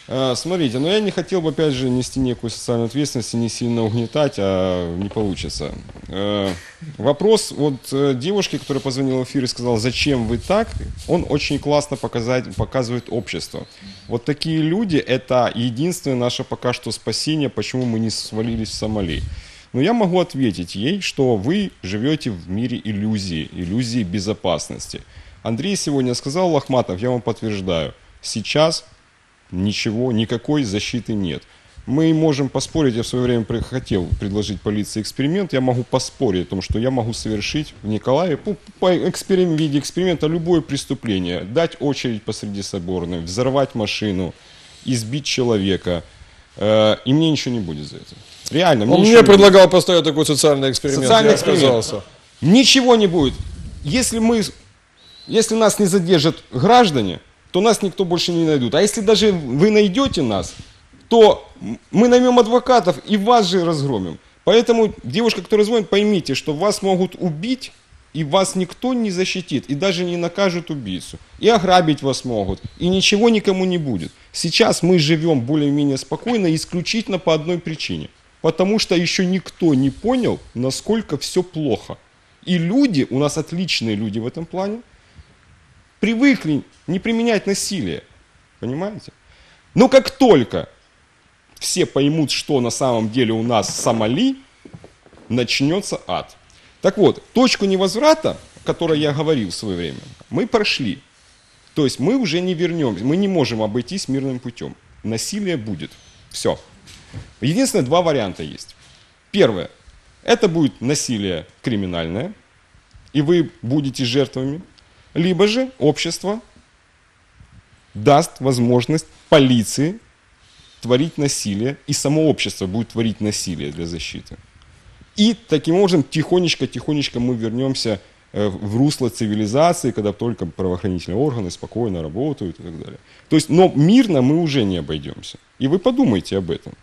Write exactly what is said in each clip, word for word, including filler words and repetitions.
А, смотрите, но я не хотел бы, опять же, нести некую социальную ответственность и не сильно угнетать, а не получится. А, вопрос вот девушки, которая позвонила в эфир и сказала, зачем вы так, он очень классно показать, показывает общество. Вот такие люди, это единственное наше пока что спасение, почему мы не свалились в Сомали. Но я могу ответить ей, что вы живете в мире иллюзии, иллюзии безопасности. Андрей сегодня сказал, Лохматов, я вам подтверждаю, сейчас ничего, никакой защиты нет. Мы можем поспорить, я в свое время хотел предложить полиции эксперимент, я могу поспорить о том, что я могу совершить в Николаеве по, по эксперим, в виде эксперимента любое преступление, дать очередь посреди Соборной, взорвать машину, избить человека, э, и мне ничего не будет за это. Реально. Он мне предлагал будет. поставить такой социальный эксперимент, социальный я эксперимент. отказался. Ничего не будет. Если, мы, если нас не задержат граждане, то нас никто больше не найдут. А если даже вы найдете нас, то мы наймем адвокатов и вас же разгромим. Поэтому, девушка, которая звонит, поймите, что вас могут убить, и вас никто не защитит, и даже не накажут убийцу. И ограбить вас могут, и ничего никому не будет. Сейчас мы живем более-менее спокойно исключительно по одной причине. Потому что еще никто не понял, насколько все плохо. И люди, у нас отличные люди в этом плане, привыкли не применять насилие. Понимаете? Но как только все поймут, что на самом деле у нас в Сомали, начнется ад. Так вот, точку невозврата, о которой я говорил в свое время, мы прошли. То есть мы уже не вернемся, мы не можем обойтись мирным путем. Насилие будет. Все. Единственное, два варианта есть. Первое. Это будет насилие криминальное, и вы будете жертвами. Либо же общество даст возможность полиции творить насилие, и само общество будет творить насилие для защиты. И таким образом тихонечко-тихонечко мы вернемся в русло цивилизации, когда только правоохранительные органы спокойно работают и так далее. То есть, но мирно мы уже не обойдемся. И вы подумайте об этом.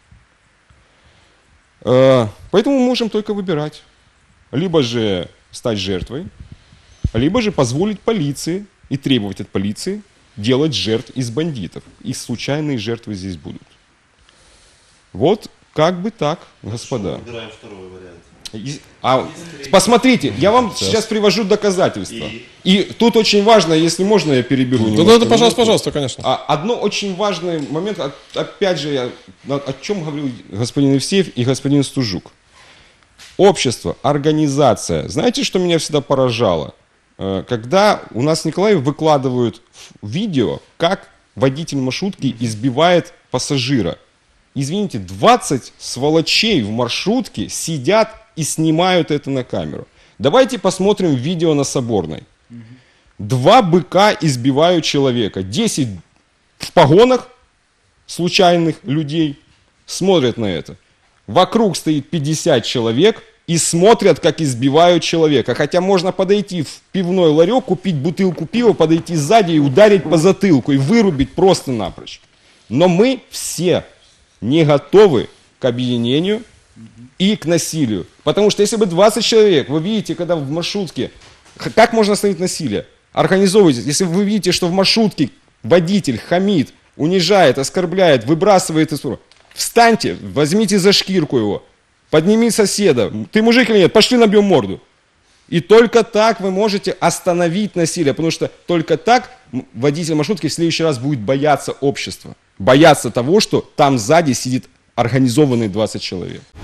Поэтому мы можем только выбирать. Либо же стать жертвой, либо же позволить полиции и требовать от полиции делать жертв из бандитов. И случайные жертвы здесь будут. Вот как бы так, господа. Выбираем второй вариант. И, а, посмотрите, я вам сейчас, сейчас привожу доказательства. И... и тут очень важно, если можно, я переберу. Да, да, да, пожалуйста, пожалуйста, конечно. А, одно очень важный момент, опять же, я, о чем говорил господин Евсеев и господин Стужук. Общество, организация. Знаете, что меня всегда поражало? Когда у нас в Николаеве выкладывают видео, как водитель маршрутки избивает пассажира. Извините, двадцать сволочей в маршрутке сидят и снимают это на камеру. Давайте посмотрим видео на Соборной. Два быка избивают человека. десять в погонах случайных людей смотрят на это. Вокруг стоит пятьдесят человек и смотрят, как избивают человека. Хотя можно подойти в пивной ларек, купить бутылку пива, подойти сзади и ударить по затылку и вырубить просто напрочь. Но мы все не готовы к объединению и к насилию. Потому что если бы двадцать человек, вы видите, когда в маршрутке, как можно остановить насилие? Организовывайте. Если вы видите, что в маршрутке водитель хамит, унижает, оскорбляет, выбрасывает из стороны, встаньте, возьмите за шкирку его, подними соседа. Ты мужик или нет? Пошли набьем морду. И только так вы можете остановить насилие, потому что только так водитель маршрутки в следующий раз будет бояться общества. Бояться того, что там сзади сидит организованные двадцать человек.